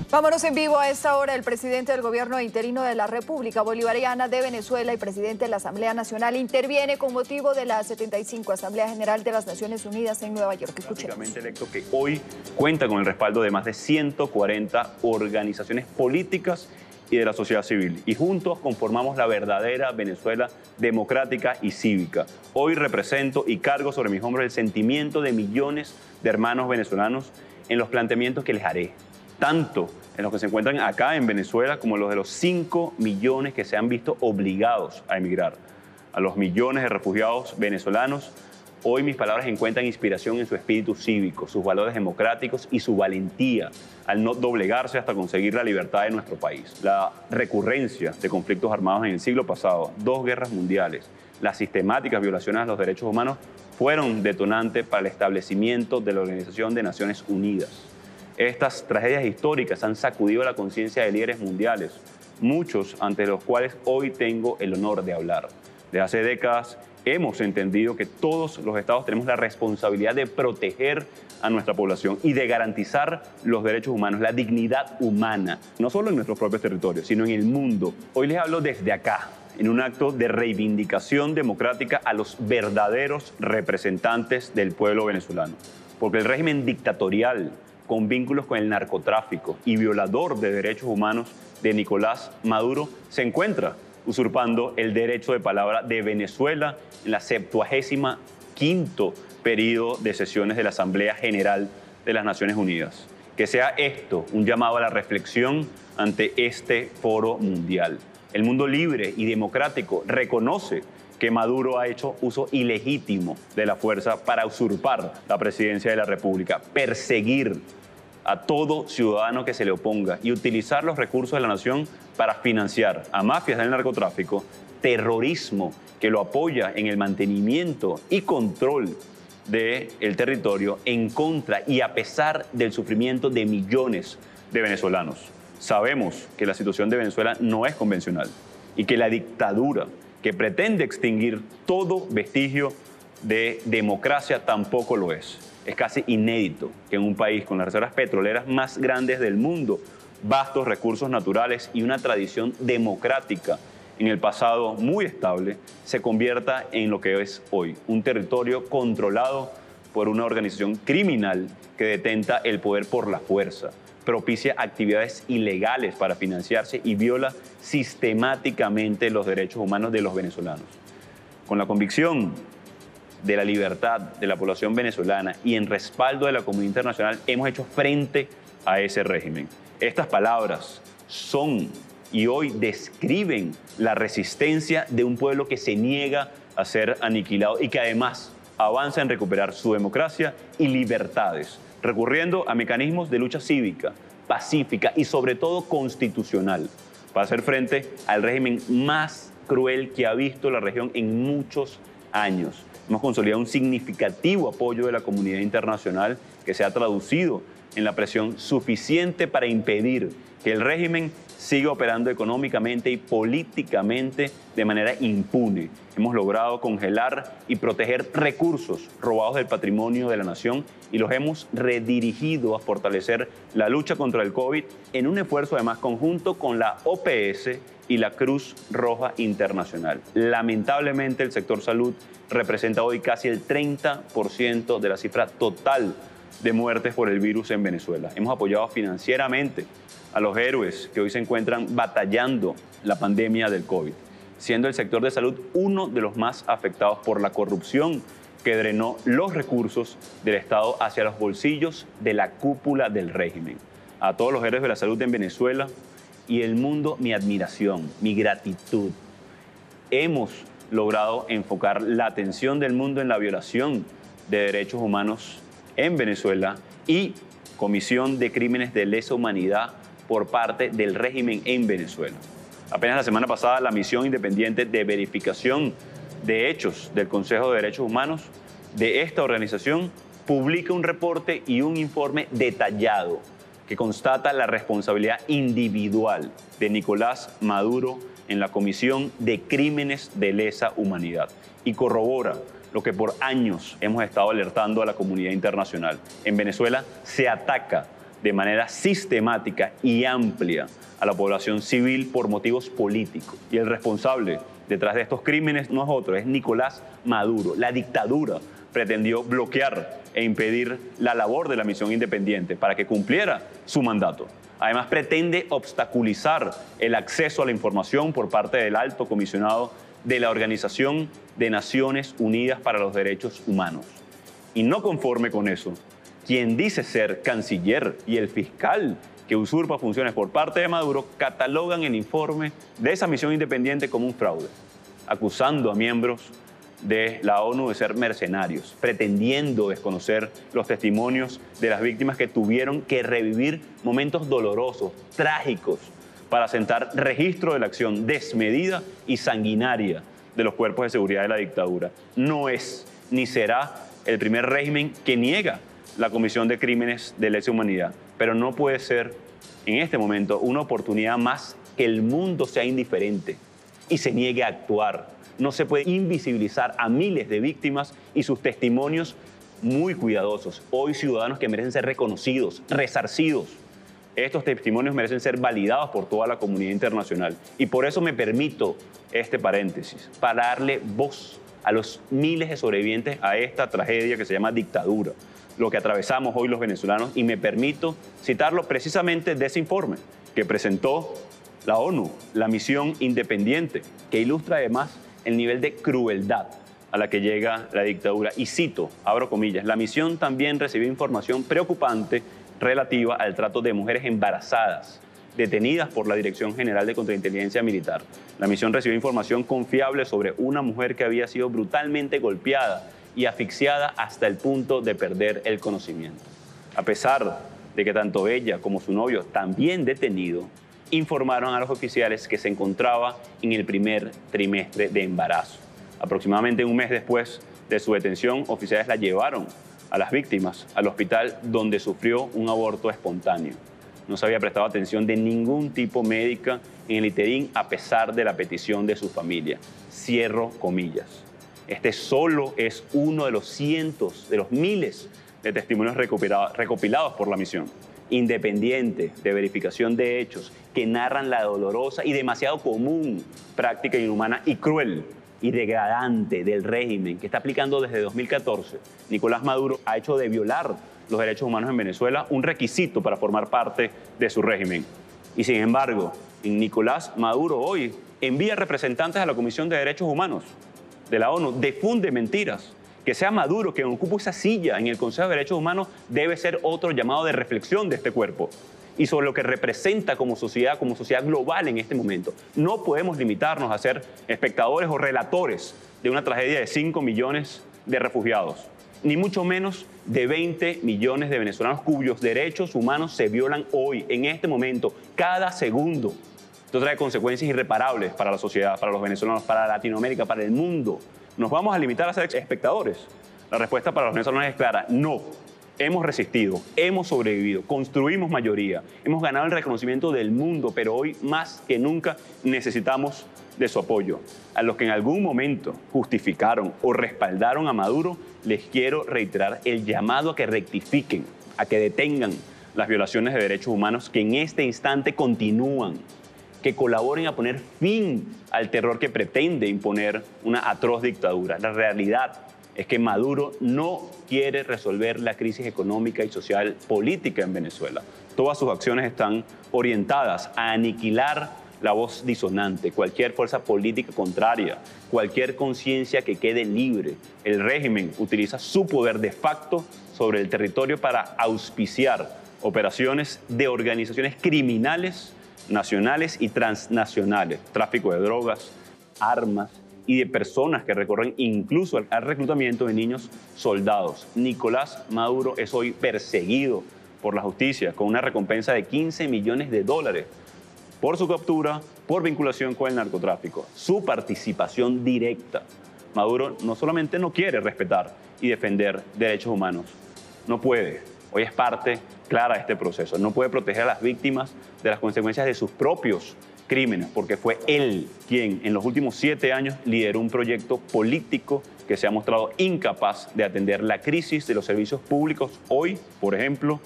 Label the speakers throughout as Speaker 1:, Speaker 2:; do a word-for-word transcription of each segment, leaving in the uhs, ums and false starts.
Speaker 1: Vámonos en vivo a esta hora. El presidente del gobierno interino de la República Bolivariana de Venezuela y presidente de la Asamblea Nacional interviene con motivo de la setenta y cinco Asamblea General de las Naciones Unidas en Nueva York. Escuchemos.
Speaker 2: Electo que hoy cuenta con el respaldo de más de ciento cuarenta organizaciones políticas y de la sociedad civil. Y juntos conformamos la verdadera Venezuela democrática y cívica. Hoy represento y cargo sobre mis hombros el sentimiento de millones de hermanos venezolanos en los planteamientos que les haré, tanto en los que se encuentran acá en Venezuela como los de los cinco millones que se han visto obligados a emigrar. A los millones de refugiados venezolanos, hoy mis palabras encuentran inspiración en su espíritu cívico, sus valores democráticos y su valentía al no doblegarse hasta conseguir la libertad de nuestro país. La recurrencia de conflictos armados en el siglo pasado, dos guerras mundiales, las sistemáticas violaciones a los derechos humanos fueron detonantes para el establecimiento de la Organización de Naciones Unidas. Estas tragedias históricas han sacudido la conciencia de líderes mundiales, muchos ante los cuales hoy tengo el honor de hablar. Desde hace décadas hemos entendido que todos los estados tenemos la responsabilidad de proteger a nuestra población y de garantizar los derechos humanos, la dignidad humana, no solo en nuestros propios territorios, sino en el mundo. Hoy les hablo desde acá, en un acto de reivindicación democrática a los verdaderos representantes del pueblo venezolano, porque el régimen dictatorial con vínculos con el narcotráfico y violador de derechos humanos de Nicolás Maduro se encuentra usurpando el derecho de palabra de Venezuela en la septuagésima quinto periodo de sesiones de la Asamblea General de las Naciones Unidas. Que sea esto un llamado a la reflexión ante este foro mundial. El mundo libre y democrático reconoce que Maduro ha hecho uso ilegítimo de la fuerza para usurpar la presidencia de la República, perseguir a todo ciudadano que se le oponga y utilizar los recursos de la nación para financiar a mafias del narcotráfico, terrorismo que lo apoya en el mantenimiento y control del territorio en contra y a pesar del sufrimiento de millones de venezolanos. Sabemos que la situación de Venezuela no es convencional y que la dictadura que pretende extinguir todo vestigio de democracia tampoco lo es. Es casi inédito que en un país con las reservas petroleras más grandes del mundo, vastos recursos naturales y una tradición democrática en el pasado muy estable, se convierta en lo que es hoy, un territorio controlado por una organización criminal que detenta el poder por la fuerza, propicia actividades ilegales para financiarse y viola sistemáticamente los derechos humanos de los venezolanos. Con la convicción de la libertad de la población venezolana y en respaldo de la comunidad internacional, hemos hecho frente a ese régimen. Estas palabras son y hoy describen la resistencia de un pueblo que se niega a ser aniquilado y que además avanza en recuperar su democracia y libertades, recurriendo a mecanismos de lucha cívica, pacífica y sobre todo constitucional, para hacer frente al régimen más cruel que ha visto la región en muchos años. Hemos consolidado un significativo apoyo de la comunidad internacional que se ha traducido en la presión suficiente para impedir que el régimen siga operando económicamente y políticamente de manera impune. Hemos logrado congelar y proteger recursos robados del patrimonio de la nación y los hemos redirigido a fortalecer la lucha contra el COVID en un esfuerzo además conjunto con la O P S y la Cruz Roja Internacional. Lamentablemente el sector salud representa hoy casi el treinta por ciento de la cifra total de muertes por el virus en Venezuela. Hemos apoyado financieramente a los héroes que hoy se encuentran batallando la pandemia del COVID, siendo el sector de salud uno de los más afectados por la corrupción que drenó los recursos del Estado hacia los bolsillos de la cúpula del régimen. A todos los héroes de la salud en Venezuela y el mundo, mi admiración, mi gratitud. Hemos logrado enfocar la atención del mundo en la violación de derechos humanos en Venezuela y comisión de crímenes de lesa humanidad por parte del régimen en Venezuela. Apenas la semana pasada, la misión independiente de verificación de hechos del Consejo de Derechos Humanos de esta organización publica un reporte y un informe detallado que constata la responsabilidad individual de Nicolás Maduro en la comisión de crímenes de lesa humanidad y corrobora lo que por años hemos estado alertando a la comunidad internacional. En Venezuela se ataca de manera sistemática y amplia a la población civil por motivos políticos. Y el responsable detrás de estos crímenes no es otro, es Nicolás Maduro. La dictadura pretendió bloquear e impedir la labor de la misión independiente para que cumpliera su mandato. Además, pretende obstaculizar el acceso a la información por parte del alto comisionado de la Organización de Naciones Unidas para los Derechos Humanos. Y no conforme con eso, quien dice ser canciller y el fiscal que usurpa funciones por parte de Maduro catalogan el informe de esa misión independiente como un fraude, acusando a miembros de la ONU de ser mercenarios, pretendiendo desconocer los testimonios de las víctimas que tuvieron que revivir momentos dolorosos, trágicos, para sentar registro de la acción desmedida y sanguinaria de los cuerpos de seguridad de la dictadura. No es ni será el primer régimen que niega la comisión de crímenes de lesa humanidad, pero no puede ser en este momento una oportunidad más que el mundo sea indiferente y se niegue a actuar. No se puede invisibilizar a miles de víctimas y sus testimonios muy cuidadosos. Hoy ciudadanos que merecen ser reconocidos, resarcidos. Estos testimonios merecen ser validados por toda la comunidad internacional. Y por eso me permito este paréntesis, para darle voz a los miles de sobrevivientes a esta tragedia que se llama dictadura, lo que atravesamos hoy los venezolanos, y me permito citarlo precisamente de ese informe que presentó la ONU, la misión independiente, que ilustra además el nivel de crueldad a la que llega la dictadura. Y cito, abro comillas, la misión también recibió información preocupante relativa al trato de mujeres embarazadas detenidas por la Dirección General de Contrainteligencia Militar. La misión recibió información confiable sobre una mujer que había sido brutalmente golpeada y asfixiada hasta el punto de perder el conocimiento. A pesar de que tanto ella como su novio, también detenido, informaron a los oficiales que se encontraba en el primer trimestre de embarazo. Aproximadamente un mes después de su detención, oficiales la llevaron a las víctimas al hospital donde sufrió un aborto espontáneo. No se había prestado atención de ningún tipo médica en el interín a pesar de la petición de su familia. Cierro comillas. Este solo es uno de los cientos, de los miles de testimonios recopilados, recopilados por la misión independiente de verificación de hechos que narran la dolorosa y demasiado común práctica inhumana y cruel y degradante del régimen que está aplicando desde dos mil catorce. Nicolás Maduro ha hecho de violar los derechos humanos en Venezuela un requisito para formar parte de su régimen. Y sin embargo, Nicolás Maduro hoy envía representantes a la Comisión de Derechos Humanos de la ONU, difunde mentiras. Que sea Maduro quien ocupe esa silla en el Consejo de Derechos Humanos debe ser otro llamado de reflexión de este cuerpo y sobre lo que representa como sociedad, como sociedad global en este momento. No podemos limitarnos a ser espectadores o relatores de una tragedia de cinco millones de refugiados, ni mucho menos de veinte millones de venezolanos cuyos derechos humanos se violan hoy, en este momento, cada segundo. Esto trae consecuencias irreparables para la sociedad, para los venezolanos, para Latinoamérica, para el mundo. ¿Nos vamos a limitar a ser espectadores? La respuesta para los venezolanos es clara, no. Hemos resistido, hemos sobrevivido, construimos mayoría, hemos ganado el reconocimiento del mundo, pero hoy más que nunca necesitamos de su apoyo. A los que en algún momento justificaron o respaldaron a Maduro, les quiero reiterar el llamado a que rectifiquen, a que detengan las violaciones de derechos humanos que en este instante continúan, que colaboren a poner fin al terror que pretende imponer una atroz dictadura. La realidad es que Maduro no quiere resolver la crisis económica y social política en Venezuela. Todas sus acciones están orientadas a aniquilar la voz disonante, cualquier fuerza política contraria, cualquier conciencia que quede libre. El régimen utiliza su poder de facto sobre el territorio para auspiciar operaciones de organizaciones criminales nacionales y transnacionales, tráfico de drogas, armas y de personas que recorren incluso al, al reclutamiento de niños soldados. Nicolás Maduro es hoy perseguido por la justicia con una recompensa de quince millones de dólares por su captura, por vinculación con el narcotráfico, su participación directa. Maduro no solamente no quiere respetar y defender derechos humanos, no puede. Hoy es parte clara de este proceso. No puede proteger a las víctimas de las consecuencias de sus propios crímenes, porque fue él quien en los últimos siete años lideró un proyecto político que se ha mostrado incapaz de atender la crisis de los servicios públicos hoy, por ejemplo,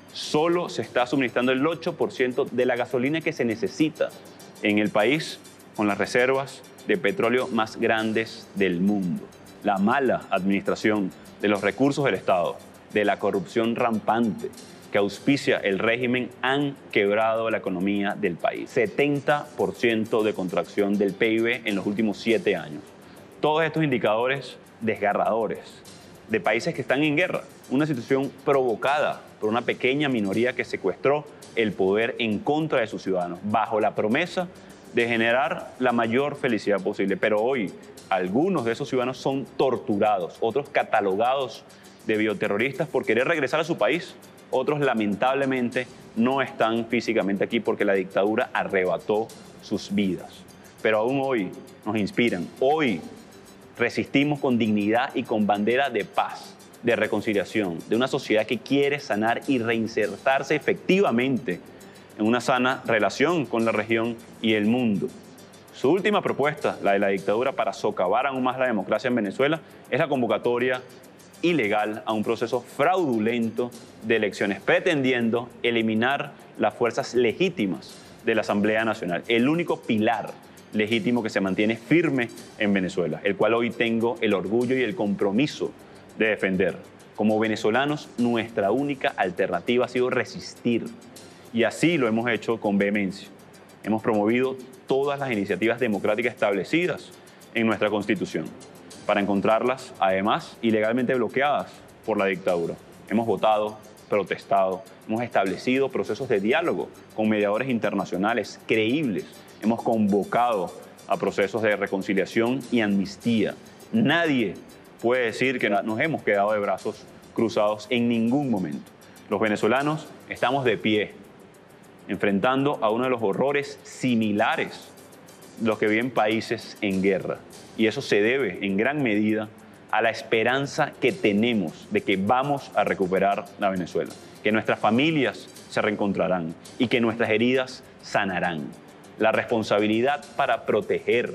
Speaker 2: Solo se está suministrando el ocho por ciento de la gasolina que se necesita en el país, con las reservas de petróleo más grandes del mundo. La mala administración de los recursos del Estado, de la corrupción rampante que auspicia el régimen, han quebrado la economía del país. setenta por ciento de contracción del P I B en los últimos siete años. Todos estos indicadores desgarradores de países que están en guerra. Una situación provocada por una pequeña minoría que secuestró el poder en contra de sus ciudadanos, bajo la promesa de generar la mayor felicidad posible. Pero hoy algunos de esos ciudadanos son torturados, otros catalogados de bioterroristas por querer regresar a su país. Otros lamentablemente no están físicamente aquí porque la dictadura arrebató sus vidas. Pero aún hoy nos inspiran. Hoy resistimos con dignidad y con bandera de paz, de reconciliación, de una sociedad que quiere sanar y reinsertarse efectivamente en una sana relación con la región y el mundo. Su última propuesta, la de la dictadura, para socavar aún más la democracia en Venezuela, es la convocatoria ilegal a un proceso fraudulento de elecciones, pretendiendo eliminar las fuerzas legítimas de la Asamblea Nacional, el único pilar legítimo que se mantiene firme en Venezuela, el cual hoy tengo el orgullo y el compromiso de defender. Como venezolanos, nuestra única alternativa ha sido resistir, y así lo hemos hecho con vehemencia. Hemos promovido todas las iniciativas democráticas establecidas en nuestra Constitución, para encontrarlas, además, ilegalmente bloqueadas por la dictadura. Hemos votado, protestado, hemos establecido procesos de diálogo con mediadores internacionales creíbles, hemos convocado a procesos de reconciliación y amnistía. Nadie puede decir que nos hemos quedado de brazos cruzados en ningún momento. Los venezolanos estamos de pie, enfrentando a uno de los horrores similares a los que viven países en guerra. Y eso se debe en gran medida a la esperanza que tenemos de que vamos a recuperar la Venezuela, que nuestras familias se reencontrarán y que nuestras heridas sanarán. La responsabilidad para proteger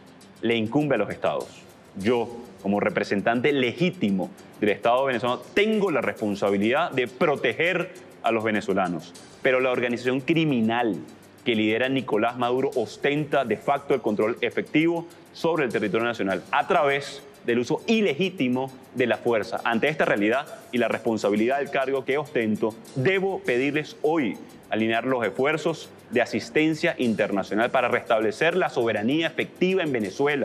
Speaker 2: le incumbe a los estados. Yo, como representante legítimo del Estado venezolano, tengo la responsabilidad de proteger a los venezolanos, pero la organización criminal que lidera Nicolás Maduro ostenta de facto el control efectivo sobre el territorio nacional a través del uso ilegítimo de la fuerza. Ante esta realidad y la responsabilidad del cargo que ostento, debo pedirles hoy alinear los esfuerzos de asistencia internacional para restablecer la soberanía efectiva en Venezuela,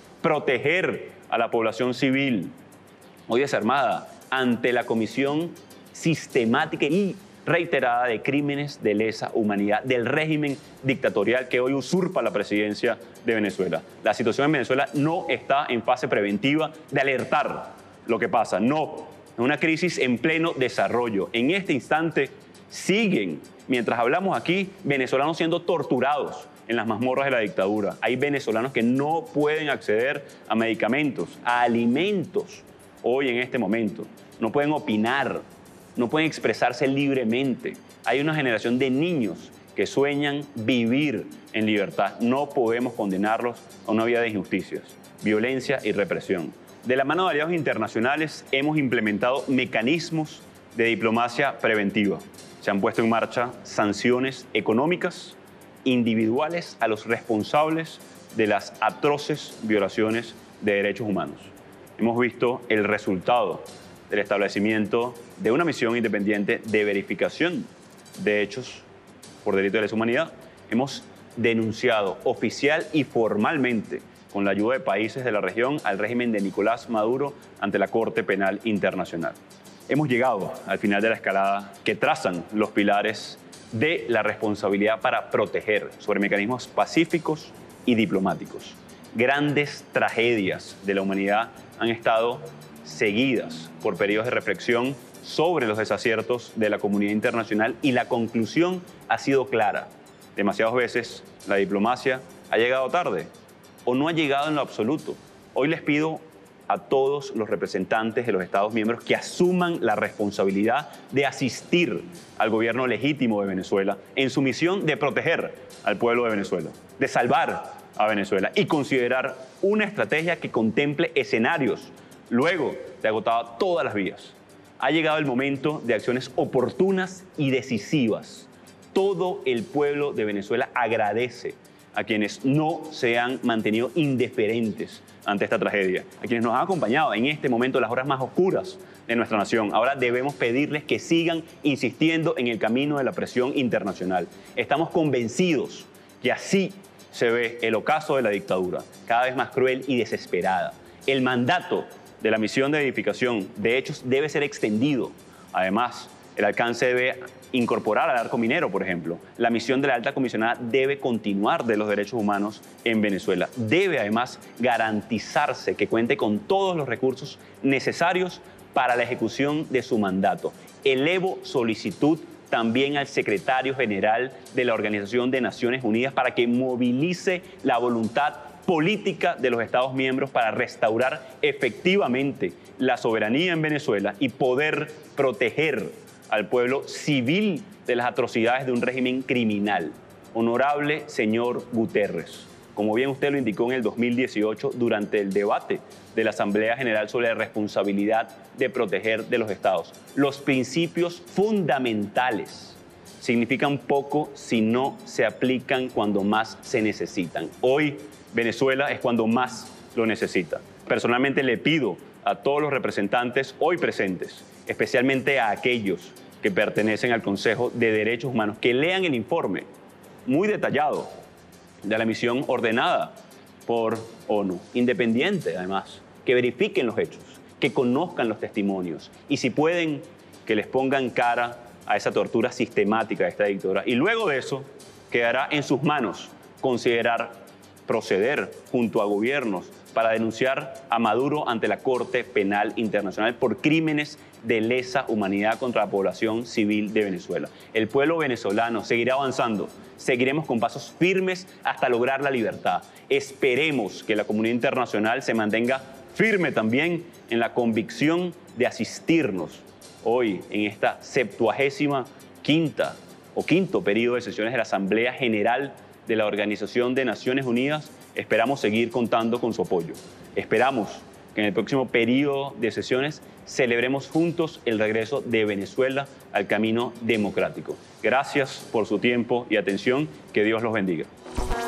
Speaker 2: proteger a la población civil, hoy desarmada, ante la comisión sistemática y reiterada de crímenes de lesa humanidad del régimen dictatorial que hoy usurpa la presidencia de Venezuela. La situación en Venezuela no está en fase preventiva de alertar lo que pasa, no, es una crisis en pleno desarrollo. En este instante siguen, mientras hablamos aquí, venezolanos siendo torturados en las mazmorras de la dictadura. Hay venezolanos que no pueden acceder a medicamentos, a alimentos hoy en este momento, no pueden opinar, no pueden expresarse libremente. Hay una generación de niños que sueñan vivir en libertad. No podemos condenarlos a una vida de injusticias, violencia y represión. De la mano de aliados internacionales hemos implementado mecanismos de diplomacia preventiva. Se han puesto en marcha sanciones económicas individuales a los responsables de las atroces violaciones de derechos humanos. Hemos visto el resultado del establecimiento de una misión independiente de verificación de hechos por delito de lesa humanidad. Hemos denunciado oficial y formalmente, con la ayuda de países de la región, al régimen de Nicolás Maduro ante la Corte Penal Internacional. Hemos llegado al final de la escalada que trazan los pilares de la responsabilidad para proteger sobre mecanismos pacíficos y diplomáticos. Grandes tragedias de la humanidad han estado seguidas por periodos de reflexión sobre los desaciertos de la comunidad internacional y la conclusión ha sido clara. Demasiadas veces la diplomacia ha llegado tarde o no ha llegado en lo absoluto. Hoy les pido a todos los representantes de los Estados miembros que asuman la responsabilidad de asistir al gobierno legítimo de Venezuela en su misión de proteger al pueblo de Venezuela, de salvar a Venezuela y considerar una estrategia que contemple escenarios luego de agotar todas las vías. Ha llegado el momento de acciones oportunas y decisivas. Todo el pueblo de Venezuela agradece a quienes no se han mantenido indiferentes ante esta tragedia, a quienes nos han acompañado en este momento, las horas más oscuras de nuestra nación. Ahora debemos pedirles que sigan insistiendo en el camino de la presión internacional. Estamos convencidos que así se ve el ocaso de la dictadura, cada vez más cruel y desesperada. El mandato de la misión de edificación de hechos debe ser extendido. Además, el alcance debe incorporar al arco minero, por ejemplo. La misión de la alta comisionada debe continuar de los derechos humanos en Venezuela. Debe además garantizarse que cuente con todos los recursos necesarios para la ejecución de su mandato. Elevo solicitud también al secretario general de la Organización de Naciones Unidas para que movilice la voluntad política de los Estados miembros para restaurar efectivamente la soberanía en Venezuela y poder proteger al pueblo civil de las atrocidades de un régimen criminal. Honorable señor Guterres, como bien usted lo indicó en el dos mil dieciocho durante el debate de la Asamblea General sobre la responsabilidad de proteger de los estados, los principios fundamentales significan poco si no se aplican cuando más se necesitan. Hoy Venezuela es cuando más lo necesita. Personalmente le pido a todos los representantes hoy presentes, especialmente a aquellos que pertenecen al Consejo de Derechos Humanos, que lean el informe muy detallado de la misión ordenada por ONU, independiente además, que verifiquen los hechos, que conozcan los testimonios y si pueden, que les pongan cara a esa tortura sistemática de esta dictadura. Y luego de eso, quedará en sus manos considerar proceder junto a gobiernos para denunciar a Maduro ante la Corte Penal Internacional por crímenes de lesa humanidad contra la población civil de Venezuela. El pueblo venezolano seguirá avanzando, seguiremos con pasos firmes hasta lograr la libertad. Esperemos que la comunidad internacional se mantenga firme también en la convicción de asistirnos hoy en esta septuagésima quinta o quinto periodo de sesiones de la Asamblea General de la Organización de Naciones Unidas. Esperamos seguir contando con su apoyo. Esperamos que en el próximo periodo de sesiones celebremos juntos el regreso de Venezuela al camino democrático. Gracias por su tiempo y atención. Que Dios los bendiga.